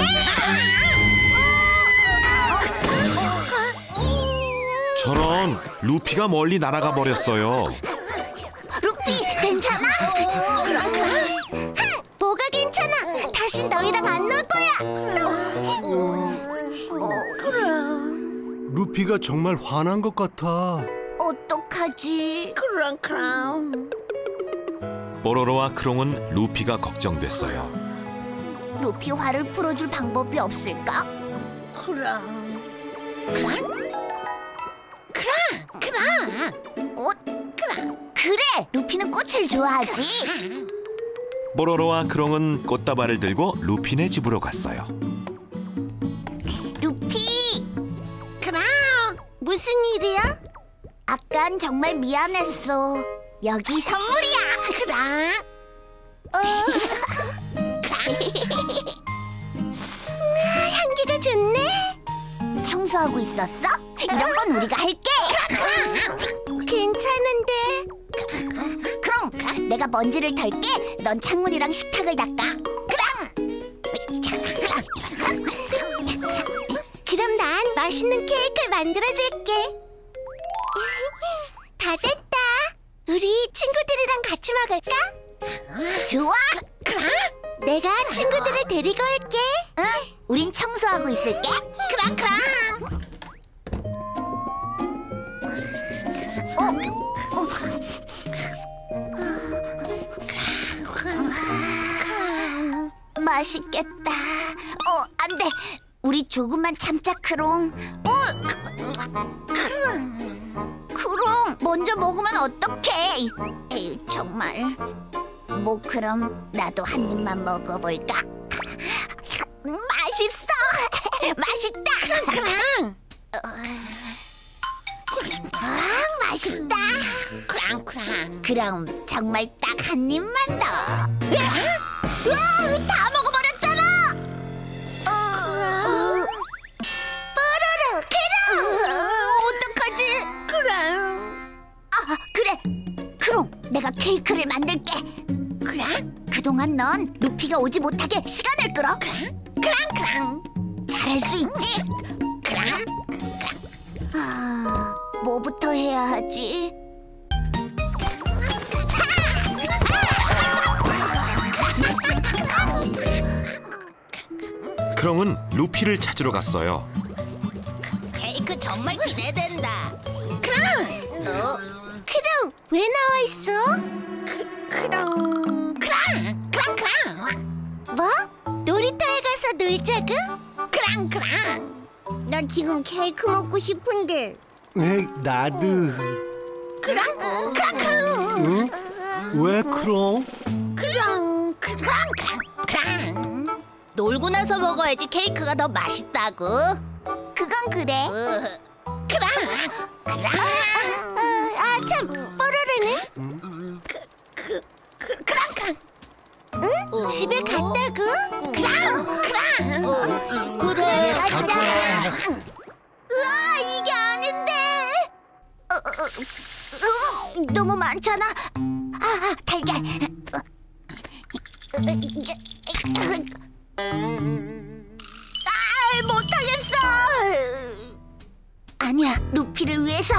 저런, 루피가 멀리 날아가 버렸어요. 루피, 괜찮아? 뭐가 괜찮아? 다시 너희랑 안 놀 거야. 루피가 정말 화난 것 같아. 어떡하지? 그럼 그럼 뽀로로와 크롱은 루피가 걱정됐어요. 루피 화를 풀어줄 방법이 없을까? 그럼 그럼 그럼 그럼 꽃 그럼 그래, 루피는 꽃을 좋아하지. 뽀로로와 크롱은 꽃다발을 들고 루피네 집으로 갔어요. 루피, 그럼 무슨 일이야? 아깐 정말 미안했어. 여기 선물이야. 그럼 어. 향기가 좋네. 청소하고 있었어? 이런 건 우리가 할게. 괜찮은데. 그럼 내가 먼지를 털게. 넌 창문이랑 식탁을 닦아. 그럼 그럼 난 맛있는 케이크를 만들어줄게. 다 됐다. 우리 친구들이랑 같이 먹을까? 좋아. 그럼 내가 친구들을 데리고 올게. 응, 우린 청소하고 있을게. 그럼 그럼. 어, 어. 맛있겠다. 어, 안 돼. 우리 조금만 참자, 크롱. 어, 크롱. 크롱, 먼저 먹으면 어떡해? 에이, 정말. 뭐 그럼 나도 한 입만 먹어볼까? 맛있어. 맛있다. 크롱. 아, 맛있다. 크롱 크롱. 그럼 정말 딱 한 입만 더. 으아, 다 먹어버렸잖아. 어, 뽀로로, 크롱. 어떡하지? 크롱. 아, 그래. 크롱, 내가 케이크를 만들게. 크롱? 그동안 넌 루피가 오지 못하게 시간을 끌어. 크롱, 크롱, 크롱. 잘할 수 있지? 크롱, 크롱. 아, 뭐부터 해야 하지? 크롱은 루피를 찾으러 갔어요. 케이크 정말 기대된다. 크롱! 어? 크롱, 왜 나와 있어? 크, 크롱, 크롱, 크롱, 크롱. 뭐? 놀이터에 가서 놀자고? 크롱, 크롱. 난 지금 케이크 먹고 싶은데. 에이, 나도. 크롱, 크롱, 크롱. 응? 왜 크롱? 크롱, 크롱, 크롱, 크롱. 놀고 나서 먹어야지 케이크가 더 맛있다고. 그건 그래. 으, 크롱, 크롱. 아, 아, 참, 뽀로로는? 그, 그, 그, 크롱, 크롱. 응? 집에 갔다고? 크롱, 크롱. 그래, 가자. 으아, 이게 아닌데. 어, 어, 어, 어, 너무 많잖아. 아, 아 달걀. 어, 어, 이게, 아, 못하겠어. 아니야, 루피를 위해서.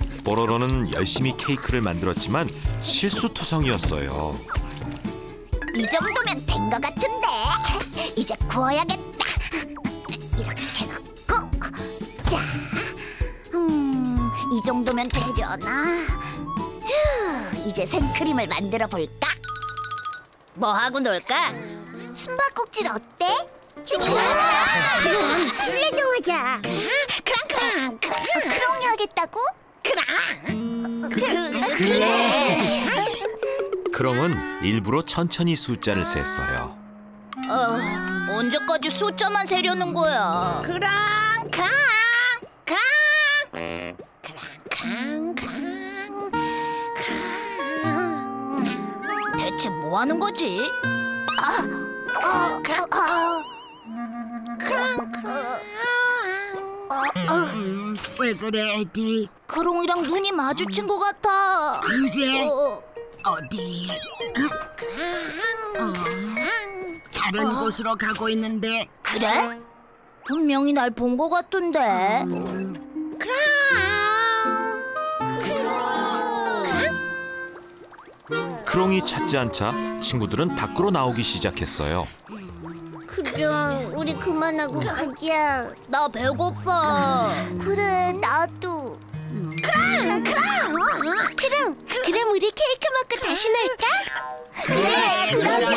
뽀로로는 열심히 케이크를 만들었지만 실수투성이었어요. 이 정도면 된 것 같은데. 이제 구워야겠다. 이렇게 해놓고, 자, 음, 이 정도면 되려나? 휴, 이제 생크림을 만들어 볼까? 뭐 하고 놀까? 숨바꼭질 어때? 그럼 술래종 하자. 크랑 크랑 크랑. 크롱이 하겠다고? 크랑. 그래. 크롱은 일부러 천천히 숫자를 셌어요. 어, 언제까지 숫자만 세려는 거야? 크랑 크랑 크랑 크랑 크랑 크랑. 대체 뭐 하는 거지? 아, 어, 크랑 어. 크랑 크랑. 어, 어. 음, 왜 그래, 에디? 크롱이랑 눈이 마주친 것 같아. 그래? 어, 어디? 어, 다른 곳으로 가고 있는데. 그래? 분명히 날 본 것 같은데. 크롱이 찾지 않자 친구들은 밖으로 나오기 시작했어요. 그럼 우리 그만하고 가자. 나 배고파. 그래, 나도. 그럼, 그럼, 그럼, 그럼 우리 케이크 먹고 다시 놀까? 그래,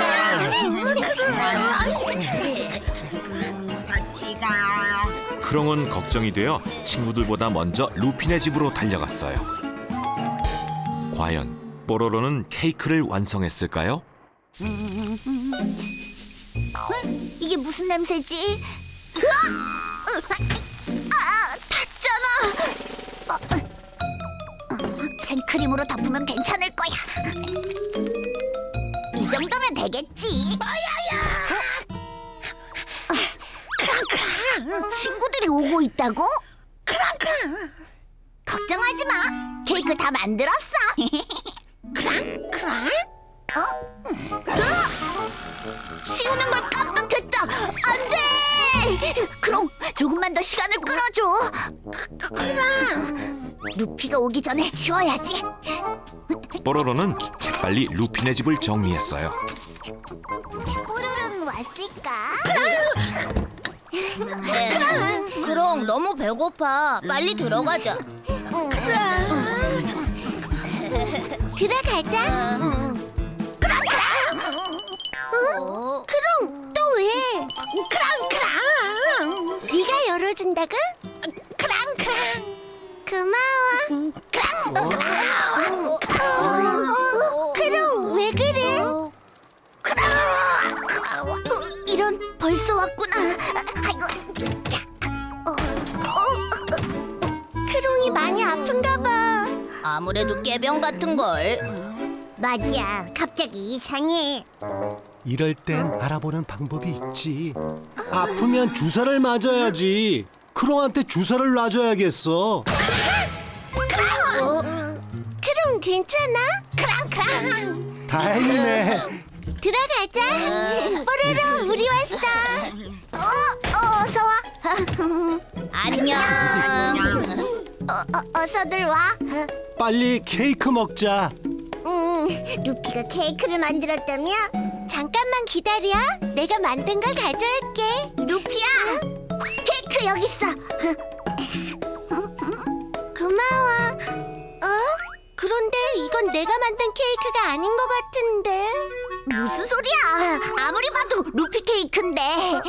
그러자. 같이 가. 크롱은 걱정이 되어 친구들보다 먼저 루피네 집으로 달려갔어요. 과연 뽀로로는 케이크를 완성했을까요? 이게 무슨 냄새지? 으악! 아, 탔잖아. 어, 어, 생크림으로 덮으면 괜찮을 거야. 이 정도면 되겠지. 뭐야야? 크랑크랑. 친구들이 오고 있다고? 크랑크랑. 걱정하지 마. 케이크 다 만들었어. 크랑크랑. 어? 으악! 치우는 걸 깜빡했다. 안 돼! 그럼 조금만 더 시간을 끌어줘. 그럼 루피가 오기 전에 치워야지. 뽀로로는 재빨리 루피네 집을 정리했어요. 뽀로로는 왔을까? 그럼, 그럼 너무 배고파. 빨리 들어가자. 들어가자. 어? 크롱, 또 왜? 크랑크랑. 네가 열어준다고? 크랑크랑. 고마워. 크랑. 크롱, 왜 그래? 크랑. 이런, 벌써 왔구나. 아이고. 어, 어, 크롱이 많이 아픈가 봐. 아무래도 깨병 같은 걸. 맞아, 갑자기 이상해. 이럴 땐 알아보는 방법이 있지. 아프면 주사를 맞아야지. 크롱한테 주사를 놔줘야겠어. 크롱 괜찮아? 크랑크랑. 다행이네. 들어가자. 뽀로로, 우리 왔어. 어, 어, 어서 와. 안녕. 어, 어, 어서들 와. 빨리 케이크 먹자. 음, 루피가 케이크를 만들었다며? 잠깐만 기다려. 내가 만든 걸 가져올게. 루피야, 케이크 여기 있어. 고마워. 어? 그런데 이건 내가 만든 케이크가 아닌 것 같은데. 무슨 소리야? 아무리 봐도 루피 케이크인데.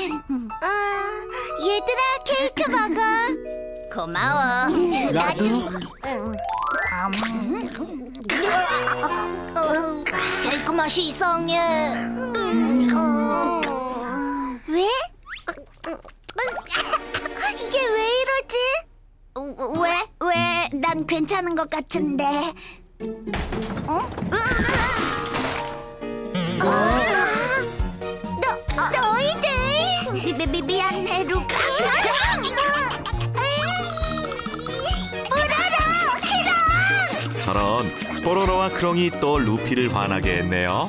어, 얘들아, 케이크 먹어. 고마워. 나도. 응. 음. 어, 케이크 맛이 이상해. 어, 왜? 이게 왜 이러지? 왜? 왜? 난 괜찮은 것 같은데. 어? 너, 너희들! 미, 미, 미, 미안해, 루카. 뽀로로, 크롱! 저런, 뽀로로와 크롱이 또 루피를 화나게 했네요.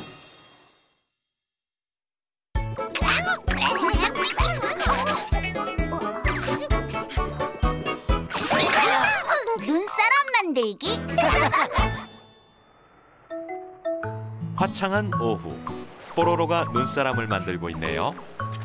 눈사람 만들기? 화창한 오후, 뽀로로가 눈사람을 만들고 있네요.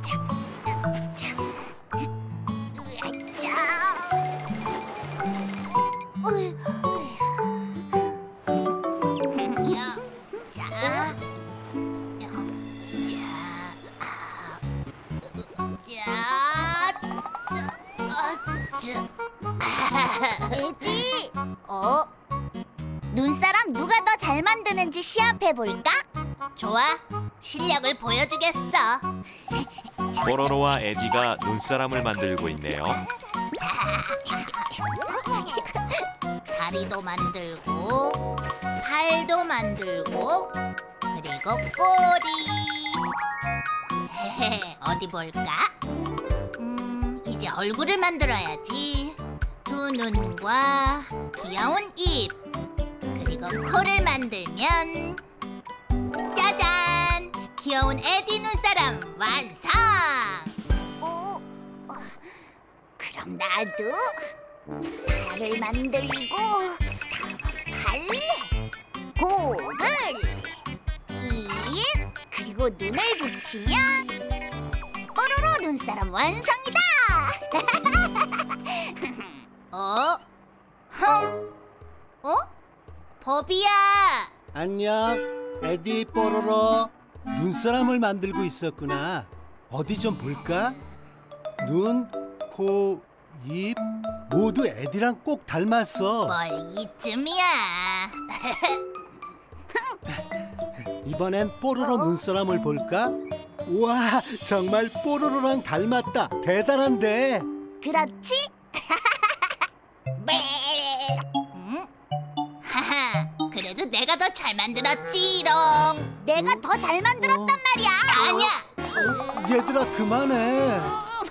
에디, 어? 눈사람 누가 더 잘 만드는지 시합해볼까? 좋아, 실력을 보여주겠어. 뽀로로와 에디가 눈사람을 만들고 있네요. 다리도 만들고, 팔도 만들고, 그리고 꼬리. 어디 볼까? 음, 이제 얼굴을 만들어야지. 두 눈과 귀여운 입, 그리고 코를 만들면 짜잔! 귀여운 에디 눈사람 완성! 어? 그럼 나도 달을 만들고 달, 고글, 입, 그리고 눈을 붙이면 뽀로로 눈사람 완성이다! 어? 흠? 어? 버비야! 안녕, 에디, 뽀로로. 눈사람을 만들고 있었구나. 어디 좀 볼까? 눈, 코, 입 모두 에디랑 꼭 닮았어. 뭘 이쯤이야. 이번엔 뽀로로 눈사람을 볼까? 우와, 정말 뽀로로랑 닮았다. 대단한데. 그렇지? 응? 하하, 그래도 내가 더 잘 만들었지롱. 내가 더 잘 만들었단 말이야. 아니야. 얘들아, 그만해.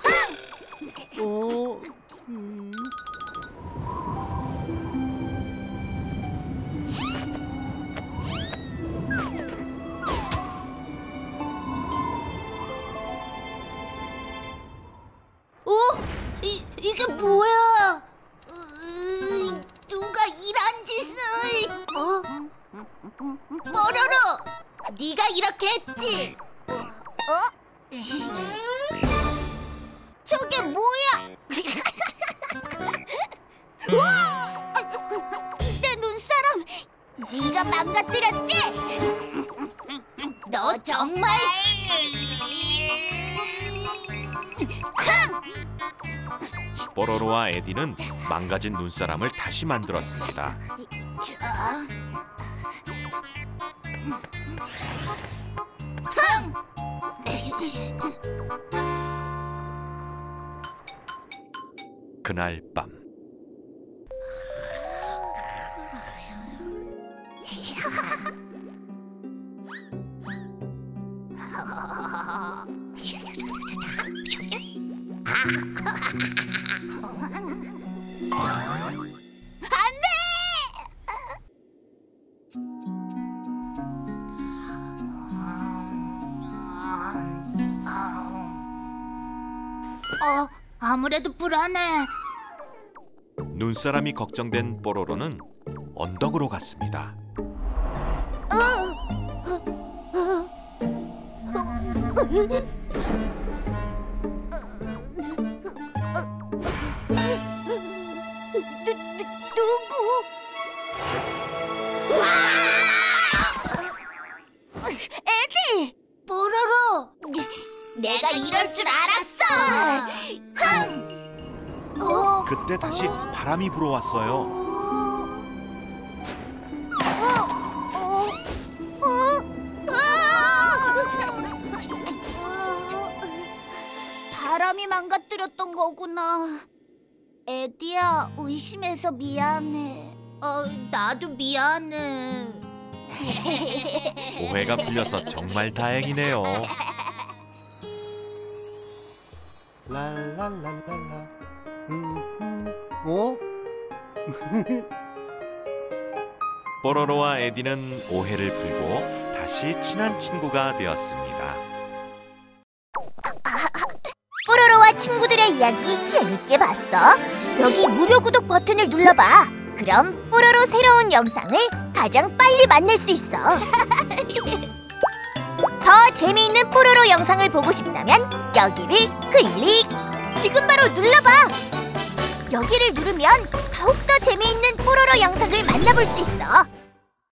어, 음. 어? 이, 이게 뭐야? 으이, 누가 이런 짓을? 어? 뽀로로! 네가 이렇게 했지? 어? 저게 뭐야? 우와! 내 눈사람 네가 망가뜨렸지? 너 정말... 뽀로로와 에디는 망가진 눈사람을 다시 만들었습니다. 그날 밤 어, 아무래도 불안해. 눈사람이 걱정된 뽀로로는 언덕으로 갔습니다. 누구? 에디! 뽀로로! 내가 이럴 줄 알았어! 흥! 어? 그때 다시 바람이 불어왔어요. 어? 어? 바람이 망가뜨렸던 거구나. 에디야, 의심해서 미안해. 어, 나도 미안해. 오해가 풀려서 정말 다행이네요. 랄랄랄랄라. 음, 음. 어? 뽀로로와 에디는 오해를 풀고 다시 친한 친구가 되었습니다. 뽀로로와 친구들의 이야기 재밌게 봤어? 여기 무료 구독 버튼을 눌러봐. 그럼 뽀로로 새로운 영상을 가장 빨리 만날 수 있어. 더 재미있는 뽀로로 영상을 보고 싶다면 여기를 클릭! 지금 바로 눌러봐! 여기를 누르면 더욱더 재미있는 뽀로로 영상을 만나볼 수 있어.